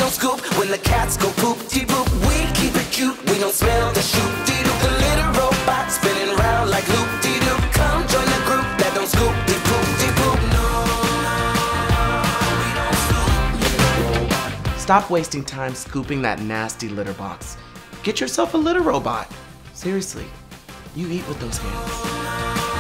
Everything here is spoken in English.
don't scoop. When the cats go poop-de-poop, we keep it cute. We don't smell the shoot-de-doop. The litter robot spinning round like loop-de-doop. Come join the group that don't scoop-de-poop-de-poop. No, we don't scoop. Stop wasting time scooping that nasty litter box. Get yourself a litter robot. Seriously, you eat with those hands.